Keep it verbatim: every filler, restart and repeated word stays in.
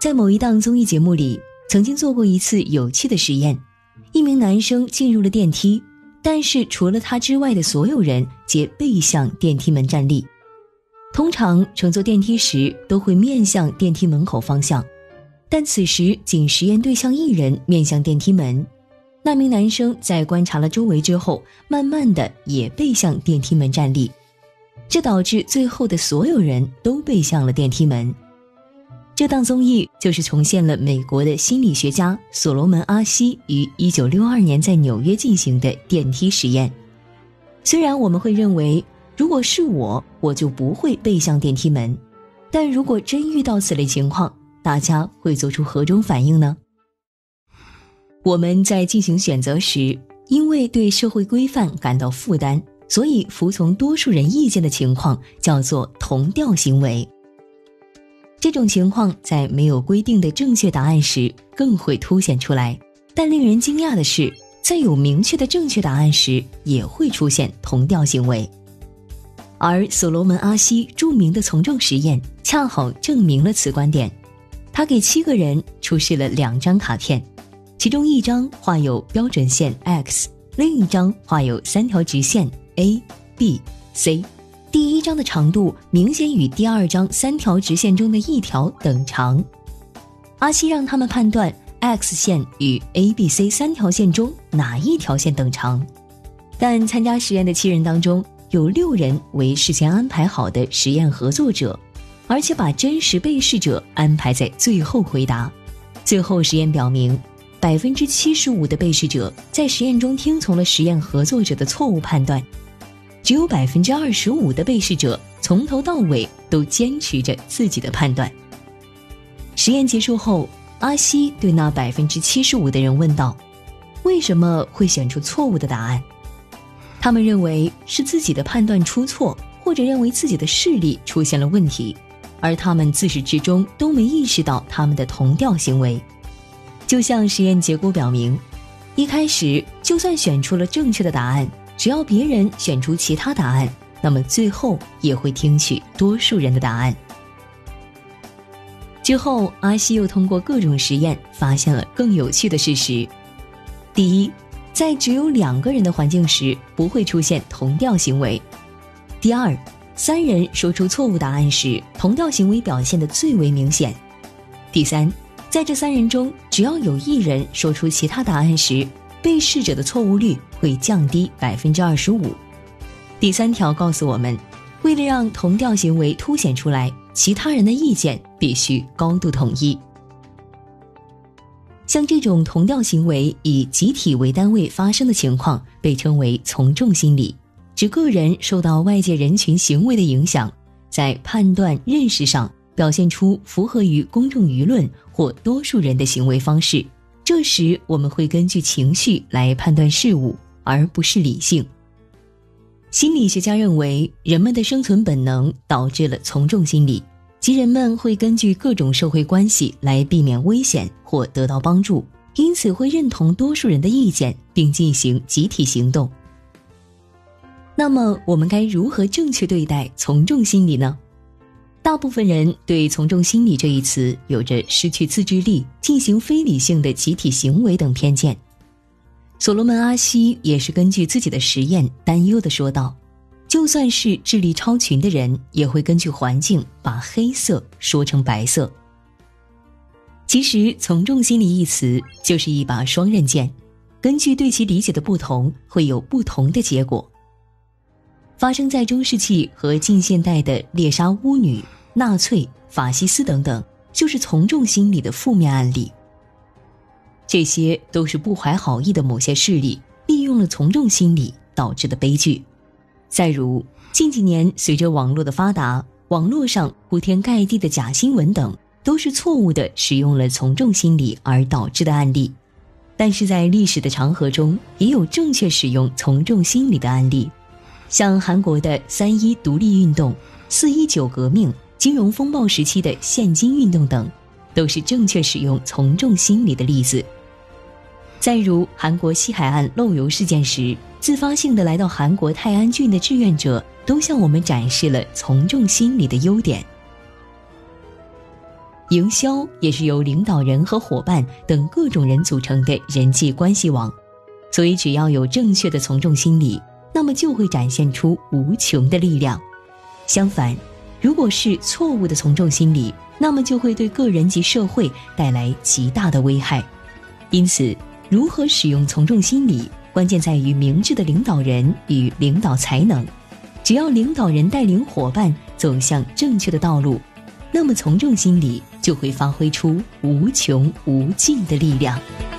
在某一档综艺节目里，曾经做过一次有趣的实验。一名男生进入了电梯，但是除了他之外的所有人皆背向电梯门站立。通常乘坐电梯时都会面向电梯门口方向，但此时仅实验对象一人面向电梯门。那名男生在观察了周围之后，慢慢的也背向电梯门站立，这导致最后的所有人都背向了电梯门。这档综艺就是重现了美国的心理学家所罗门·阿希于一九六二年在纽约进行的电梯实验。虽然我们会认为，如果是我，我就不会背向电梯门，但如果真遇到此类情况，大家会做出何种反应呢？我们在进行选择时，因为对社会规范感到负担，所以服从多数人意见的情况叫做同调行为。这种情况在没有规定的正确答案时更会凸显出来，但令人惊讶的是，在有明确的正确答案时也会出现同调行为。而所罗门·阿希著名的从众实验恰好证明了此观点。他给七个人出示了两张卡片，其中一张画有标准线 X， 另一张画有三条直线 A、B、C。第一张的长度明显与第二张三条直线中的一条等长。阿希让他们判断 X 线与 A、B、C 三条线中哪一条线等长。但参加实验的七人当中，有六人为事先安排好的实验合作者，而且把真实被试者安排在最后回答。最后实验表明， 百分之七十五 的被试者在实验中听从了实验合作者的错误判断，只有 百分之二十五 的被试者从头到尾都坚持着自己的判断。实验结束后，阿希对那 百分之七十五 的人问道，为什么会选出错误的答案？他们认为是自己的判断出错，或者认为自己的视力出现了问题，而他们自始至终都没意识到他们的同调行为。就像实验结果表明，一开始就算选出了正确的答案，只要别人选出其他答案，那么最后也会听取多数人的答案。之后，阿希又通过各种实验发现了更有趣的事实。第一，在只有两个人的环境时不会出现同调行为。第二，三人说出错误答案时，同调行为表现得最为明显。第三，在这三人中，只要有一人说出其他答案时，被试者的错误率会降低 百分之二十五。 第三条告诉我们，为了让同调行为凸显出来，其他人的意见必须高度统一。像这种同调行为以集体为单位发生的情况被称为从众心理，指个人受到外界人群行为的影响，在判断认识上表现出符合于公众舆论或多数人的行为方式。这时我们会根据情绪来判断事物，而不是理性。心理学家认为，人们的生存本能导致了从众心理，即人们会根据各种社会关系来避免危险或得到帮助，因此会认同多数人的意见并进行集体行动。那么我们该如何正确对待从众心理呢？大部分人对从众心理这一词有着失去自制力、进行非理性的集体行为等偏见。所罗门·阿希也是根据自己的实验担忧地说道，就算是智力超群的人，也会根据环境把黑色说成白色。其实从众心理一词就是一把双刃剑，根据对其理解的不同，会有不同的结果。发生在中世纪和近现代的猎杀巫女、纳粹、法西斯等等，就是从众心理的负面案例。这些都是不怀好意的某些势力利用了从众心理导致的悲剧。再如近几年随着网络的发达，网络上铺天盖地的假新闻等，都是错误地使用了从众心理而导致的案例。但是在历史的长河中，也有正确使用从众心理的案例，像韩国的三一独立运动、四一九革命、金融风暴时期的现金运动等，都是正确使用从众心理的例子。再如韩国西海岸漏油事件时，自发性的来到韩国泰安郡的志愿者都向我们展示了从众心理的优点。 营销也是由领导人和伙伴等各种人组成的人际关系网，所以只要有正确的从众心理，那么就会展现出无穷的力量。相反，如果是错误的从众心理，那么就会对个人及社会带来极大的危害。因此，如何使用从众心理，关键在于明智的领导人与领导才能。只要领导人带领伙伴走向正确的道路，那么从众心理就会发挥出无穷无尽的力量。